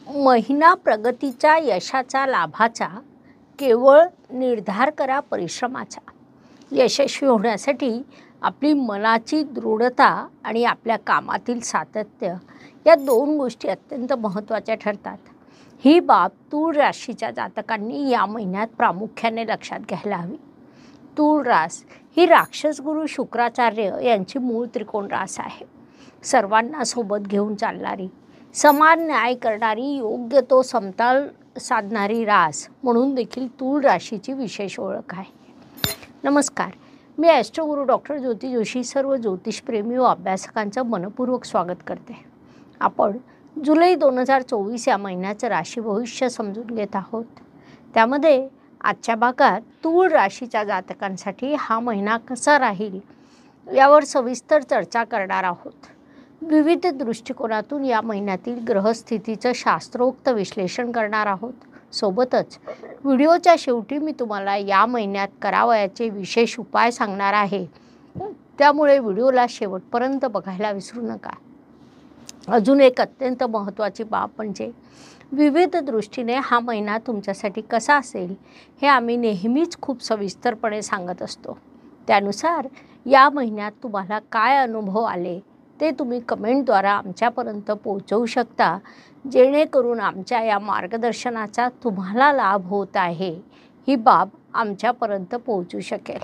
महिना प्रगतीच्या यशाचा लाभाचा केवळ निर्धार करा परिश्रमाचा. यशस्वी होण्यासाठी आपली मनाची दृढता आणि आपल्या कामातील सातत्य या दोन गोष्टी अत्यंत महत्त्वाच्या ठरतात. ही बाब तूळ राशीच्या जातकांनी या महिन्यात प्रामुख्याने लक्षात घ्यायला हवी. तूळ रास ही राक्षस गुरु शुक्राचार्य यांची मूळ त्रिकोण रास आहे. सर्वांना सोबत घेऊन चालणारी, समान न्याय करणारी, योग्य तो समताल साधणारी रास म्हणून देखील तूळ राशीची विशेष ओळख आहे. नमस्कार, मी ॲस्ट्रोगुरू डॉक्टर ज्योती जोशी सर्व ज्योतिषप्रेमी व अभ्यासकांचं मनपूर्वक स्वागत करते. आपण जुलै 2024 या महिन्याचं राशी भविष्य समजून घेत आहोत. त्यामध्ये आजच्या भागात तूळ राशीच्या जातकांसाठी हा महिना कसा राहील यावर सविस्तर चर्चा करणार आहोत. विविध दृष्टिकोनातून या महिन्यातील ग्रहस्थितीचं शास्त्रोक्त विश्लेषण करणार आहोत. सोबतच व्हिडिओच्या शेवटी मी तुम्हाला या महिन्यात करावयाचे विशेष उपाय सांगणार आहे. त्यामुळे व्हिडिओला शेवटपर्यंत बघायला विसरू नका. अजून एक अत्यंत महत्त्वाची बाब म्हणजे विविध दृष्टीने हा महिना तुमच्यासाठी कसा असेल हे आम्ही नेहमीच खूप सविस्तरपणे सांगत असतो. त्यानुसार या महिन्यात तुम्हाला काय अनुभव आले ते तुम्ही कमेंटद्वारा आमच्यापर्यंत पोहोचवू शकता, जेणेकरून आमच्या या मार्गदर्शनाचा तुम्हाला लाभ होत आहे ही बाब आमच्यापर्यंत पोहोचू शकेल.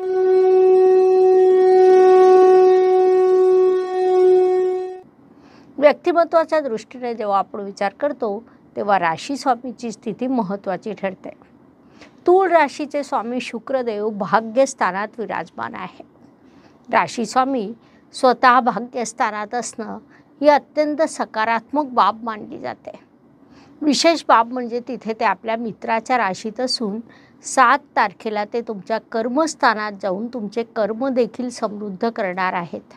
व्यक्तिमत्वाच्या दृष्टीने जेव्हा आपण विचार करतो तेव्हा राशी स्वामीची स्थिती महत्त्वाची ठरते. तूळ राशीचे स्वामी शुक्रदेव भाग्यस्थानात विराजमान आहे. राशी स्वामी स्वतः भाग्यस्थानात असणं ही अत्यंत सकारात्मक बाब मानली जाते. विशेष बाब म्हणजे तिथे ते आपल्या मित्राच्या राशीत असून 7 तारखेला ते तुमच्या कर्मस्थानात जाऊन तुमचे कर्म देखील समृद्ध करणार आहेत.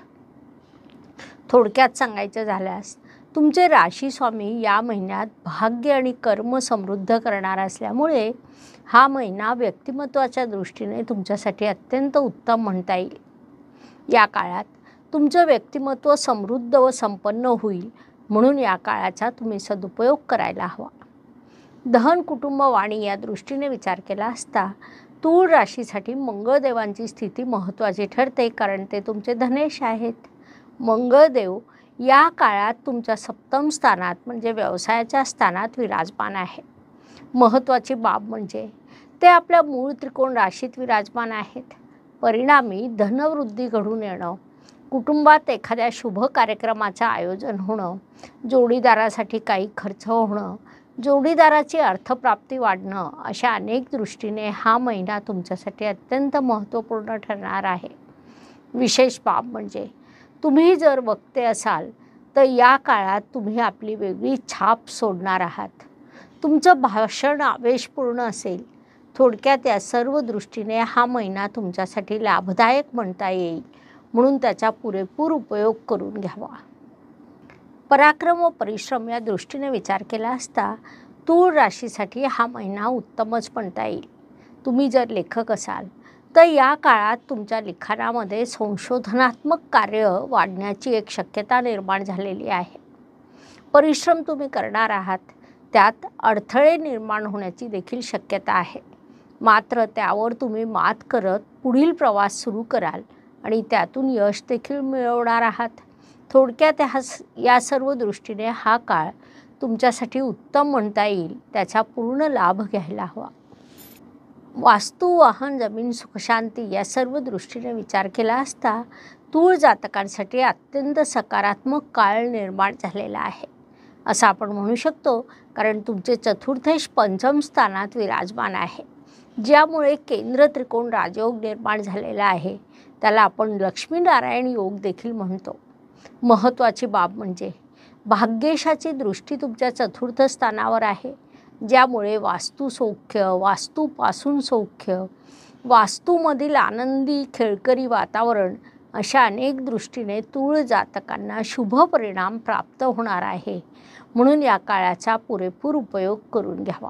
थोडक्यात सांगायचं झाल्यास तुमचे राशी स्वामी या महिन्यात भाग्य आणि कर्म समृद्ध करणार असल्यामुळे हा महिना व्यक्तिमत्वाच्या दृष्टीने तुमच्यासाठी अत्यंत उत्तम म्हणता येईल. या काळात तुमचं व्यक्तिमत्व समृद्ध व संपन्न होईल, म्हणून या काळाचा तुम्ही सदुपयोग करायला हवा. दहन कुटुंब वाणी या दृष्टीने विचार केला असता तूळ राशीसाठी मंगळदेवांची स्थिती महत्त्वाची ठरते, कारण ते तुमचे धनेश आहेत. मंगळदेव या काळात तुमच्या सप्तम स्थानात म्हणजे व्यवसायाच्या स्थानात विराजमान आहे. महत्त्वाची बाब म्हणजे ते आपल्या मूळ त्रिकोण राशीत विराजमान आहेत. परिणामी धनवृद्धी घडून येणं, कुटुंबात एखाद्या शुभ कार्यक्रमाचं आयोजन होणं, जोडीदारासाठी काही खर्च होणं, जोडीदाराची अर्थप्राप्ती वाढणं अशा अनेक दृष्टीने हा महिना तुमच्यासाठी अत्यंत महत्त्वपूर्ण ठरणार आहे. विशेष बाब म्हणजे तुम्ही जर वक्ते असाल तर या काळात तुम्ही आपली वेगळी छाप सोडणार आहात. तुमचं भाषण आवेशपूर्ण असेल. थोडक्यात या सर्व दृष्टीने हा महिना तुमच्यासाठी लाभदायक म्हणता येईल, म्हणून त्याचा पुरेपूर उपयोग करून घ्यावा. पराक्रम व परिश्रम या दृष्टीने विचार केला असता तूळ राशीसाठी हा महिना उत्तमच म्हणता येईल. तुम्ही जर लेखक असाल तर या काळात तुमच्या लिखाणामध्ये संशोधनात्मक कार्य वाढण्याची एक शक्यता निर्माण झालेली आहे. परिश्रम तुम्ही करणार आहात, त्यात अडथळे निर्माण होण्याची देखील शक्यता आहे. मात्र त्यावर तुम्ही मात करत पुढील प्रवास सुरू कराल आणि त्यातून यश देखील मिळवणार आहात. थोडक्यात या सर्व दृष्टीने हा काळ तुमच्यासाठी उत्तम म्हणता येईल. त्याचा पूर्ण लाभ घ्यायला हवा. वास्तू, वाहन, जमीन, सुखशांती या सर्व दृष्टीने विचार केला असता तूळ जातकांसाठी अत्यंत सकारात्मक काळ निर्माण झालेला आहे असं आपण म्हणू शकतो, कारण तुमचे चतुर्थेश पंचम स्थानात विराजमान आहे, ज्यामुळे केंद्र त्रिकोण राजयोग निर्माण झालेला आहे. त्याला आपण लक्ष्मीनारायण योग देखील म्हणतो. महत्त्वाची बाब म्हणजे भाग्येशाची दृष्टी तुमच्या चतुर्थ स्थानावर आहे, ज्यामुळे वास्तुसौख्य, वास्तूपासून सौख्य, वास्तूमधील आनंदी खेळकरी वातावरण अशा अनेक दृष्टीने तूळ जातकांना शुभ परिणाम प्राप्त होणार आहे, म्हणून या काळाचा पुरेपूर उपयोग करून घ्यावा.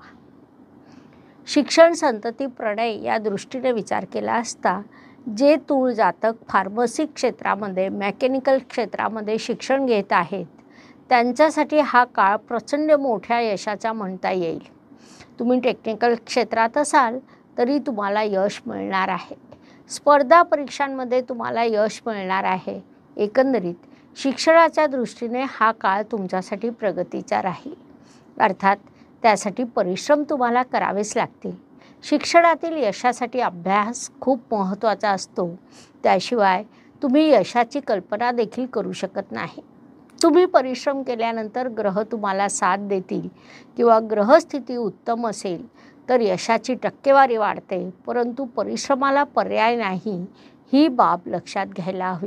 शिक्षण, संतती, प्रणय या दृष्टीने विचार केला असता जे तूळ जातक फार्मसी क्षेत्रामध्ये, मेकॅनिकल क्षेत्रामध्ये शिक्षण घेत आहेत त्यांच्यासाठी हा काळ प्रचंड मोठ्या यशाचा म्हणता येईल. तुम्ही टेक्निकल क्षेत्रात असाल तरी तुम्हाला यश मिळणार आहे. स्पर्धा परीक्षांमध्ये तुम्हाला यश मिळणार आहे. एकंदरीत शिक्षणाच्या दृष्टीने हा काळ तुमच्यासाठी प्रगतीचा राहील. अर्थात त्यासाठी परिश्रम तुम्हाला करावेच लागतील. शिक्षणातील यशासाठी अभ्यास खूप महत्त्वाचा असतो. त्याशिवाय तुम्ही यशाची कल्पना देखील करू शकत नाही. तुम्ही परिश्रम केल्यानंतर ग्रह तुम्हाला साथ देतील किंवा ग्रहस्थिती उत्तम असेल तर यशाची टक्केवारी वाढते, परंतु परिश्रमाला पर्याय नाही, ही बाब लक्षात घ्यायला हवी.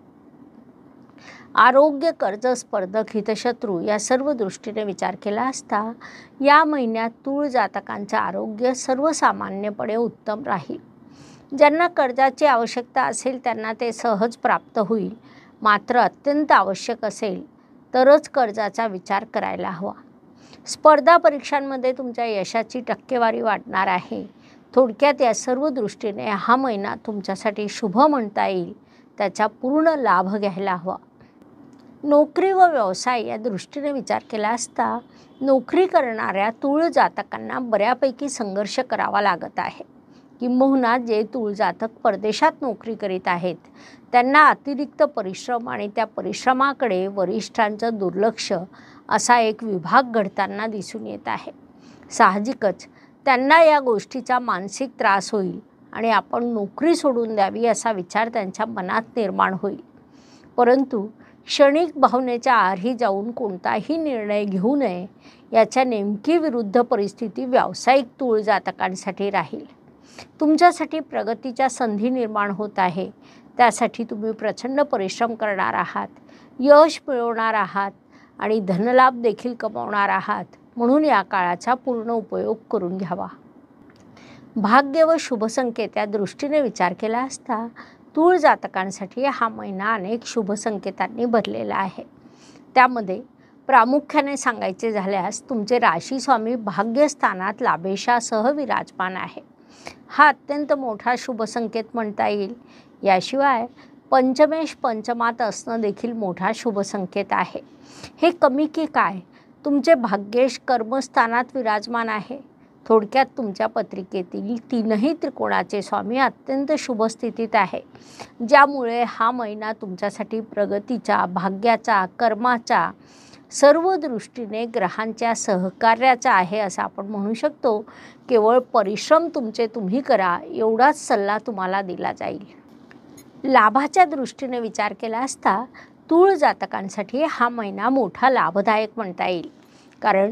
आरोग्य, कर्ज, स्पर्धक, हितशत्रू या सर्व दृष्टीने विचार केला असता या महिन्यात तूळ जातकांचे आरोग्य सर्वसामान्यपणे उत्तम राहील. ज्यांना कर्जाची आवश्यकता असेल त्यांना ते सहज प्राप्त होईल. मात्र अत्यंत आवश्यक असेल तरच कर्जाचा विचार करायला हवा. स्पर्धा परीक्षांमध्ये तुमच्या यशाची टक्केवारी वाढणार आहे. थोडक्यात या सर्व दृष्टीने हा महिना तुमच्यासाठी शुभ म्हणता येईल. त्याचा पूर्ण लाभ घ्यायला हवा. नोकरी व व्यवसाय या दृष्टीने विचार केला असता नोकरी करणाऱ्या तूळ जातकांना बऱ्यापैकी संघर्ष करावा लागत आहे. किंबहुना जे तूळ जातक परदेशात नोकरी करीत आहेत त्यांना अतिरिक्त परिश्रम आणि त्या परिश्रमाकडे वरिष्ठांचं दुर्लक्ष असा एक विभाग घडताना दिसून येत आहे. साहजिकच त्यांना या गोष्टीचा मानसिक त्रास होईल आणि आपण नोकरी सोडून द्यावी असा विचार त्यांच्या मनात निर्माण होईल. परंतु क्षणिक भावनेच्या आहारी जाऊन कोणताही निर्णय घेऊ नये. याच्या नेमकी विरुद्ध परिस्थिती व्यावसायिक तूळ जातकांसाठी राहील. तुमच्यासाठी प्रगतीच्या संधी निर्माण होत आहे. त्यासाठी तुम्ही प्रचंड परिश्रम करणार आहात, यश मिळवणार आहात आणि धनलाभ देखील कमावणार आहात. म्हणून या काळाचा पूर्ण उपयोग करून घ्यावा. भाग्य व शुभसंकेत या दृष्टीने विचार केला असता तूळ जातकांसाठी हा महिना अनेक शुभ संकेतांनी भरलेला आहे. त्यामध्ये प्रामुख्याने सांगायचे झाल्यास तुमचे राशी स्वामी भाग्यस्थानात लाभेशासह विराजमान आहे. हा अत्यंत मोठा शुभ संकेत म्हणता येईल. याशिवाय पंचमेश पंचमात असणं देखील मोठा शुभ संकेत आहे. हे कमी की काय, तुमचे भाग्येश कर्मस्थानात विराजमान आहे. थोडक्यात तुमच्या पत्रिकेतील तीनही त्रिकोणाचे स्वामी अत्यंत शुभ स्थितीत आहे, ज्यामुळे हा महिना तुमच्यासाठी प्रगतीचा, भाग्याचा, कर्माचा, सर्व दृष्टीने ग्रहांच्या सहकार्याचा आहे असं आपण म्हणू शकतो. केवळ परिश्रम तुमचे तुम्ही करा एवढाच सल्ला तुम्हाला दिला जाईल. लाभाच्या दृष्टीने विचार केला असता तूळ जातकांसाठी हा महिना मोठा लाभदायक म्हणता येईल. कारण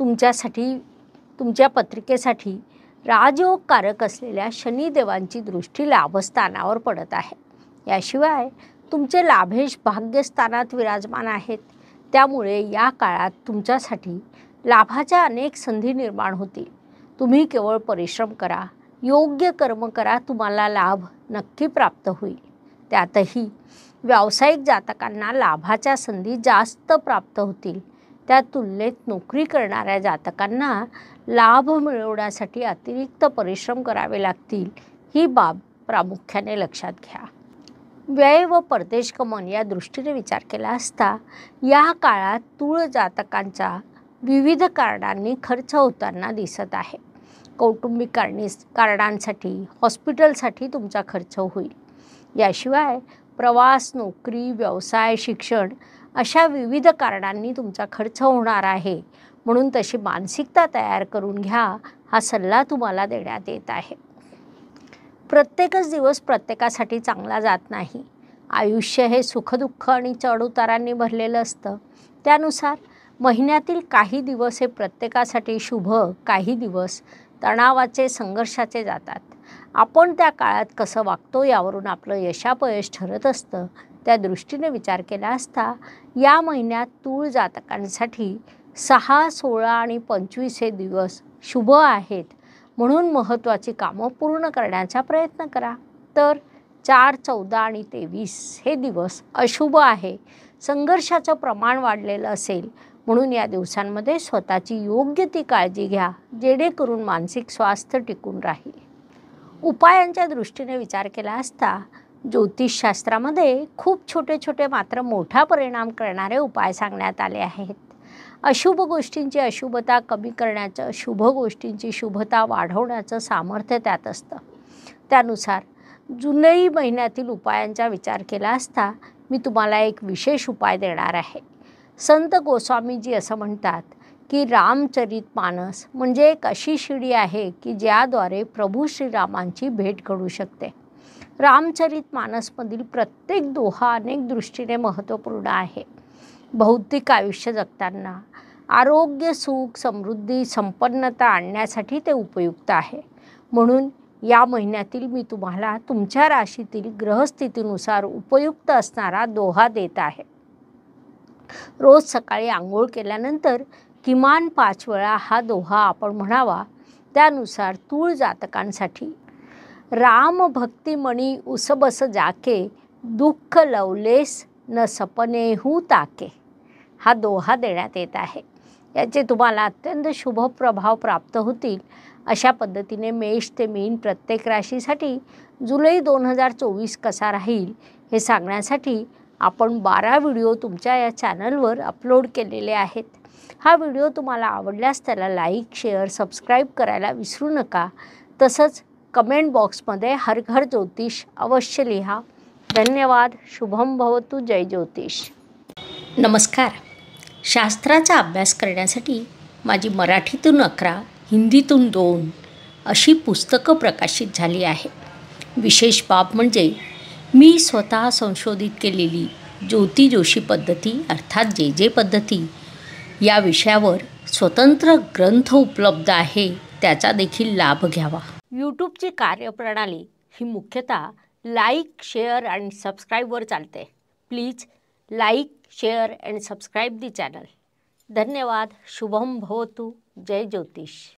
तुमच्या पत्रिकेसाठी राजयोगकारक असलेल्या शनिदेवांची दृष्टी लाभस्थानावर पडत आहे. याशिवाय तुमचे लाभेश भाग्यस्थानात विराजमान आहेत. त्यामुळे या काळात तुमच्यासाठी लाभाच्या अनेक संधी निर्माण होतील. तुम्ही केवळ परिश्रम करा, योग्य कर्म करा, तुम्हाला लाभ नक्की प्राप्त होईल. त्यातही व्यावसायिक जातकांना लाभाच्या संधी जास्त प्राप्त होतील. त्या तुलनेत नोकरी करणाऱ्या जातकांना लाभ मिळवण्यासाठी अतिरिक्त परिश्रम करावे लागतील. ही बाब प्रामुख्याने लक्षात घ्या. व्यय व परदेश गमन या दृष्टीने विचार केला असता या काळात तूळ जातकांचा विविध कारणांनी खर्च होताना दिसत आहे. कौटुंबिक कारणांसाठी, हॉस्पिटलसाठी तुमचा खर्च होईल. याशिवाय प्रवास, नोकरी, व्यवसाय, शिक्षण अशा विविध कारणांनी तुमचा खर्च होणार आहे. म्हणून तशी मानसिकता तयार करून घ्या, हा सल्ला तुम्हाला देण्यात येत आहे. प्रत्येकच दिवस प्रत्येकासाठी चांगला जात नाही. आयुष्य हे सुखदुःख आणि चढउतारांनी भरलेलं असतं. त्यानुसार महिन्यातील काही दिवस हे प्रत्येकासाठी शुभ, काही दिवस तणावाचे, संघर्षाचे जातात. आपण त्या काळात कसं वागतो यावरून आपलं यशापयश ठरत असतं. त्या दृष्टीने विचार केला असता या महिन्यात तूळ जातकांसाठी 6, 16 आणि 25 हे दिवस शुभ आहेत. म्हणून महत्त्वाची कामं पूर्ण करण्याचा प्रयत्न करा. तर 4, 14 आणि 23 हे दिवस अशुभ आहे. संघर्षाचं प्रमाण वाढलेलं असेल. म्हणून या दिवसांमध्ये स्वतःची योग्य ती काळजी घ्या, जेणेकरून मानसिक स्वास्थ्य टिकून राहील. उपायांच्या दृष्टीने विचार केला असता ज्योतिषशास्त्रामध्ये खूप छोटे छोटे मात्र मोठा परिणाम करणारे उपाय सांगण्यात आले आहेत. अशुभ गोष्टींची अशुभता कमी करण्याचं, शुभ गोष्टींची शुभता वाढवण्याचं सामर्थ्य त्यात असतं. त्यानुसार जुलै महिन्यातील उपायांचा विचार केला असता मी तुम्हाला एक विशेष उपाय देणार आहे. संत गोस्वामीजी असं म्हणतात की रामचरितमानस म्हणजे एक अशी शिडी आहे की ज्याद्वारे प्रभू श्रीरामांची भेट घडू शकते. रामचरितमानसमधील प्रत्येक दोहा अनेक दृष्टीने महत्त्वपूर्ण आहे. भौतिक आयुष्य जगताना आरोग्य, सुख, समृद्धी, संपन्नता आणण्यासाठी ते उपयुक्त आहे. म्हणून या महिन्यातील मी तुम्हाला तुमच्या राशीतील ग्रहस्थितीनुसार उपयुक्त असणारा दोहा देत आहे. रोज सकाळी आंघोळ केल्यानंतर किमान 5 वेळा हा दोहा आपण म्हणावा. त्यानुसार तूळ जातकांसाठी राम भक्ती मणी उसबस जाके, दुःख लवलेस न सपनेहू ताके हा दोहा देण्यात येत आहे. याचे तुम्हाला अत्यंत शुभ प्रभाव प्राप्त होतील. अशा पद्धतीने मेष ते मीन प्रत्येक राशीसाठी जुलै 2024 कसा राहील हे सांगण्यासाठी आपण 12 व्हिडिओ तुमच्या या चॅनलवर अपलोड केलेले आहेत. हा व्हिडिओ तुम्हाला आवडल्यास त्याला लाईक, शेअर, सबस्क्राईब करायला विसरू नका. तसंच कमेंट बॉक्समध्ये हर घर ज्योतिष अवश्य लिहा. धन्यवाद. शुभम भवतु. जय ज्योतिष. नमस्कार. शास्त्राचा अभ्यास करण्यासाठी माझी मराठीतून 11, हिंदीतून 2 अशी पुस्तकं प्रकाशित झाली आहे. विशेष बाब म्हणजे मी स्वतः संशोधित केलेली ज्योती जोशी पद्धती अर्थात जे पद्धती या विषयावर स्वतंत्र ग्रंथ उपलब्ध आहे. त्याचा देखील लाभ घ्यावा. यूट्यूबची कार्यप्रणाली ही मुख्यतः लाईक, शेअर आणि सबस्क्राईबवर चालते. Please like, share and subscribe the channel. धन्यवाद. शुभम भवतु. जय ज्योतिष.